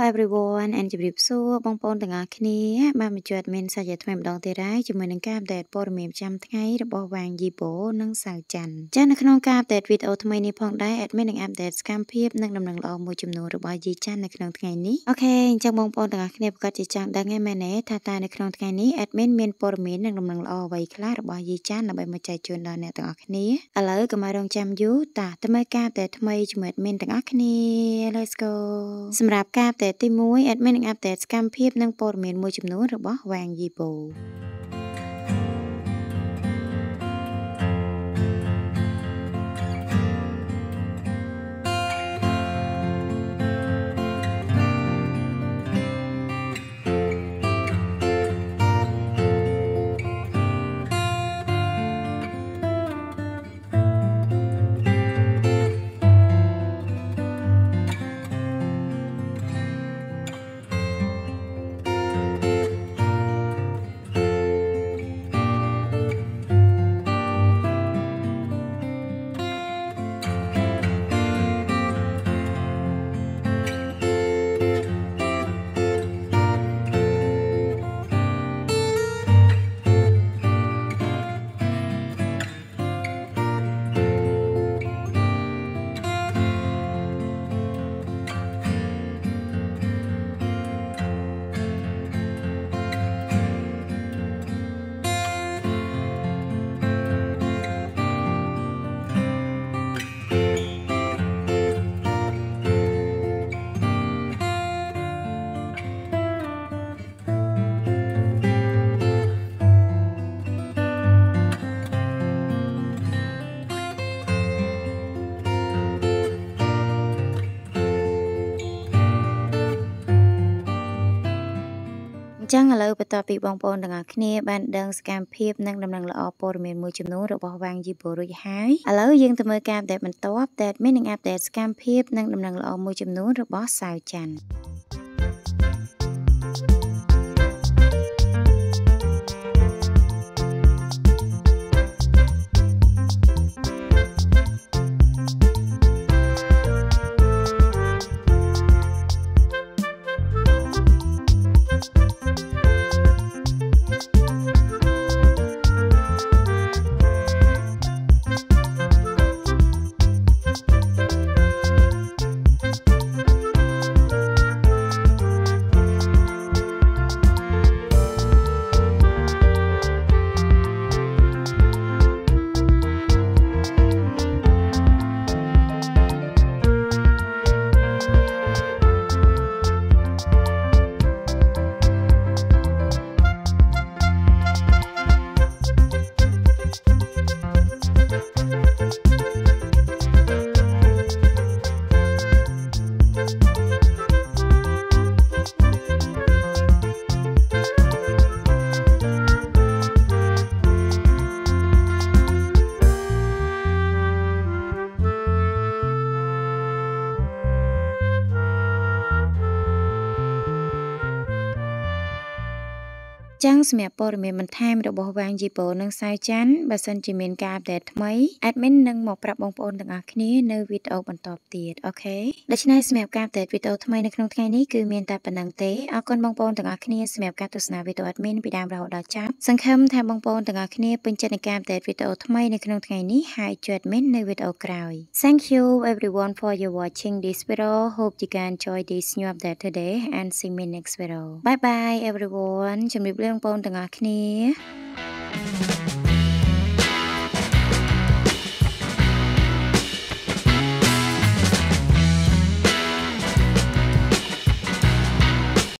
everyone and ជម្រាបសួរបងប្អូនទាំងអស់គ្នាបានមកជួបមានសាជាថ្មីម្ដងទៀតហើយជាមួយនឹងការអปเดตព័ត៌មានប្រចាំថ្ងៃរបស់វាងយីបូនិងសៅច័ន្ទចា៎នៅក្នុងការអปเดตវីដេអូថ្មីនេះផងដែរ admin នឹងអปเดตសកម្មភាពនិងដំណឹងល្អមួយចំនួនរបស់យីច័ន្ទនៅក្នុងថ្ងៃនេះអូខេអញ្ចឹងបងប្អូនទាំងអស់គ្នាប្រកាសជាចង់ដឹងហើយមែនទេថាតើនៅក្នុងថ្ងៃនេះ admin មានព័ត៌មាននិងដំណឹងល្អអ្វីខ្លះរបស់យីច័ន្ទដើម្បីមកចែកជូនដល់អ្នកទាំងអស់គ្នាឥឡូវក៏មករងចាំយូរតាទៅមើលការអปเดตថ្មីជាមួយ admin ទាំងអស់គ្នា let's go សម្រាប់ការអปเดตទី1 admin នឹងអปเดตសកម្មភាពនិងព័ត៌មានមួយចំនួនរបស់វាងយីបូចឹងឥឡូវបន្តពីបងប្អូនទាំងអស់គ្នាបានដឹងសកម្មភាពនិងដំណឹងល្អព័ត៌មានមួយចំនួនរបស់វាងយីបូរួចហើយឥឡូវយើងទៅមើលការអปเดตបន្តដែលមាននឹងអปเดตសកម្មភាពនិងដំណឹងល្អមួយចំនួនរបស់សៅច័ន្ទចឹងសម្រាប់ព័ត៌មានបន្ថែមរបស់វាងយីបូនិងសៅច័ន្ទបើសិនជាមានការអปเดตថ្មី admin នឹងមកប្រាប់បងប្អូនទាំងអស់គ្នានៅវីដេអូបន្តទៀតអូខេដូច្នេះសម្រាប់ការអปเดตវីដេអូថ្មីនៅក្នុងថ្ងៃនេះគឺមានតែប៉ុណ្្នឹងទេអរគុណបងប្អូនទាំងអស់គ្នាសម្រាប់ការទស្សនាវីដេអូ admin ពីដើមរហូតដល់ចប់សង្ឃឹមថាបងប្អូនទាំងអស់គ្នាពេញចិត្តនឹងការអปเดตវីដេអូថ្មីនៅក្នុងថ្ងៃនេះហើយជួយ admin នៅវីដេអូក្រោយ Thank you everyone for your watching this video hope you can enjoy this new update today and see me next video bye bye everyone ជំរាបលាបងប្អូនទាំងអស់គ្នា